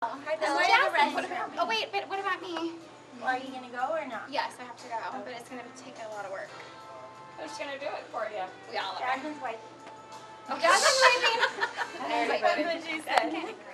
Hi, Bill. Oh wait, but what about me? Well, are you gonna go or not? Yes, I have to go, but it's gonna take a lot of work. Who's gonna do it for you? We all are. Jasmine's wife. Oh, Jasmine's leaving. That's what she said.